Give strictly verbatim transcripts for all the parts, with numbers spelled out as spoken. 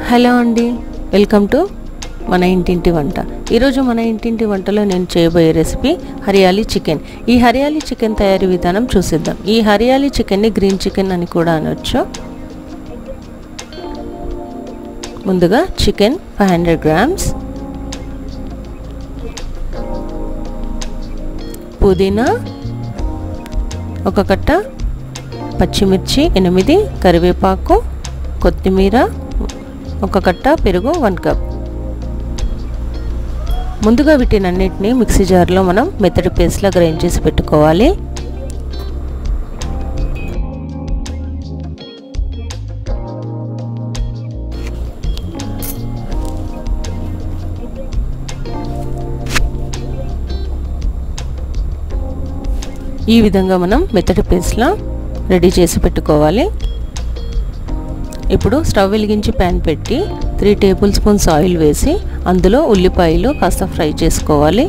Hello అండి, welcome to మన ఇంటింటి వంట. ఈరోజు మన ఇంటింటి వంటలో నేను చేయబోయే రెసిపీ హరియాలి చికెన్. ఈ హరియాలి చికెన్ తయారీ విధానం చూసిద్దాం. ఈ హరియాలి చికెన్ని గ్రీన్ చికెన్ అని కూడా అనొచ్చు. ముందుగా చికెన్ ఫైవ్ హండ్రెడ్ గ్రామ్స్, పుదీనా ఒక కట్ట, పచ్చిమిర్చి ఎనిమిది, కరివేపాకు, కొత్తిమీర ఒక కట్ట, పెరుగు వన్ కప్. ముందుగా వీటినన్నిటిని మిక్సీ జార్లో మనం మెత్తటి పేస్ట్లా గ్రైండ్ చేసి పెట్టుకోవాలి. ఈ విధంగా మనం మెత్తటి పేస్ట్లా రెడీ చేసి పెట్టుకోవాలి. ఇప్పుడు స్టవ్ వెలిగించి ప్యాన్ పెట్టి త్రీ టేబుల్ స్పూన్స్ ఆయిల్ వేసి అందులో ఉల్లిపాయలు కాస్త ఫ్రై చేసుకోవాలి.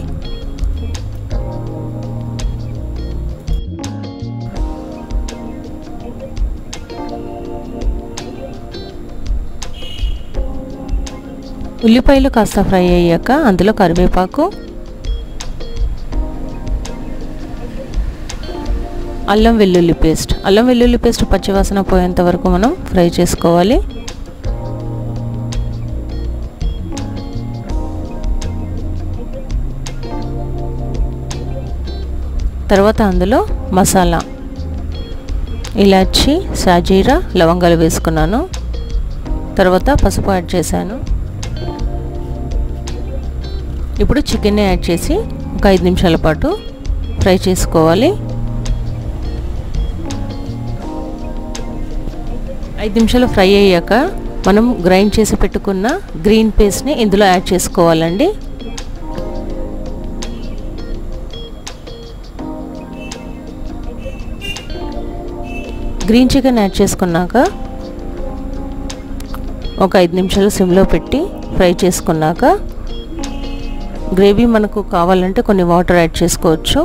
ఉల్లిపాయలు కాస్త ఫ్రై అయ్యాక అందులో కరివేపాకు, అల్లం వెల్లుల్లి పేస్ట్ అల్లం వెల్లుల్లి పేస్ట్ పచ్చివాసన పోయేంత వరకు మనం ఫ్రై చేసుకోవాలి. తర్వాత అందులో మసాలా ఇలాచి, సాజీరా, లవంగాలు వేసుకున్నాను. తర్వాత పసుపు యాడ్ చేశాను. ఇప్పుడు చికెన్ని యాడ్ చేసి ఒక ఐదు నిమిషాల పాటు ఫ్రై చేసుకోవాలి. ఐదు నిమిషాలు ఫ్రై అయ్యాక మనం గ్రైండ్ చేసి పెట్టుకున్న గ్రీన్ పేస్ట్ని ఇందులో యాడ్ చేసుకోవాలండి. గ్రీన్ చికెన్ యాడ్ చేసుకున్నాక ఒక ఐదు నిమిషాలు సిమ్లో పెట్టి ఫ్రై చేసుకున్నాక గ్రేవీ మనకు కావాలంటే కొన్ని వాటర్ యాడ్ చేసుకోవచ్చు.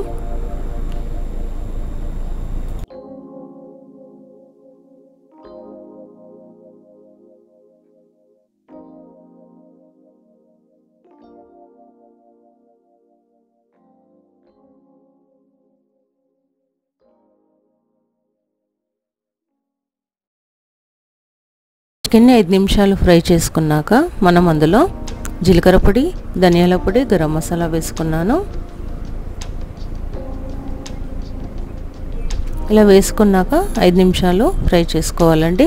చికెన్ని ఐదు నిమిషాలు ఫ్రై చేసుకున్నాక మనం అందులో జీలకర్ర పొడి, ధనియాల పొడి, గరం మసాలా వేసుకున్నాను. ఇలా వేసుకున్నాక ఐదు నిమిషాలు ఫ్రై చేసుకోవాలండి.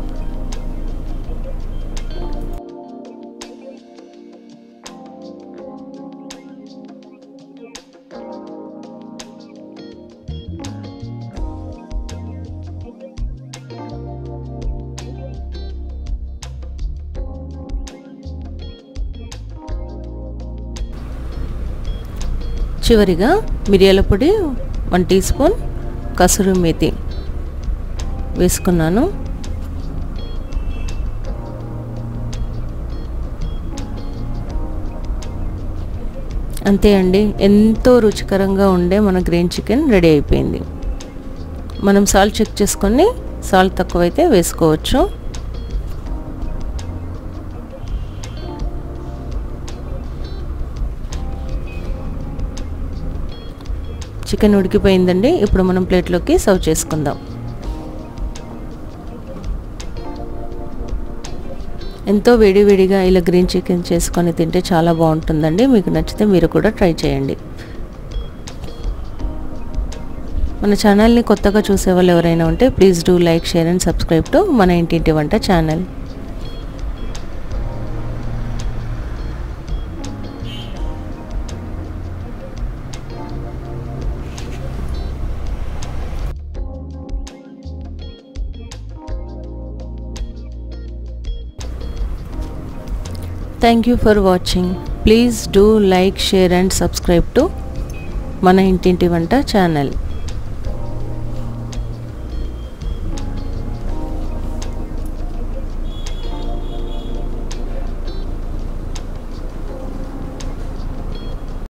చివరిగా మిరియాల పొడి one teaspoon, kasuri methi వేసుకున్నాను. అంతే అండి, ఎంతో రుచికరంగా ఉండే మన గ్రీన్ చికెన్ రెడీ అయిపోయింది. మనం సాల్ట్ చెక్ చేసుకొని సాల్ట్ తక్కువైతే వేసుకోవచ్చు. చికెన్ ఉడికిపోయిందండి. ఇప్పుడు మనం ప్లేట్లోకి సర్వ్ చేసుకుందాం. ఎంతో వేడివేడిగా ఇలా గ్రీన్ చికెన్ చేసుకొని తింటే చాలా బాగుంటుందండి. మీకు నచ్చితే మీరు కూడా ట్రై చేయండి. మన ఛానల్ని కొత్తగా చూసే వాళ్ళు ఎవరైనా ఉంటే please do like, share and subscribe to మన ఇంటింటి వంట channel. Thank you for watching. Please do like, share and subscribe to Mana Intinti Vanta channel.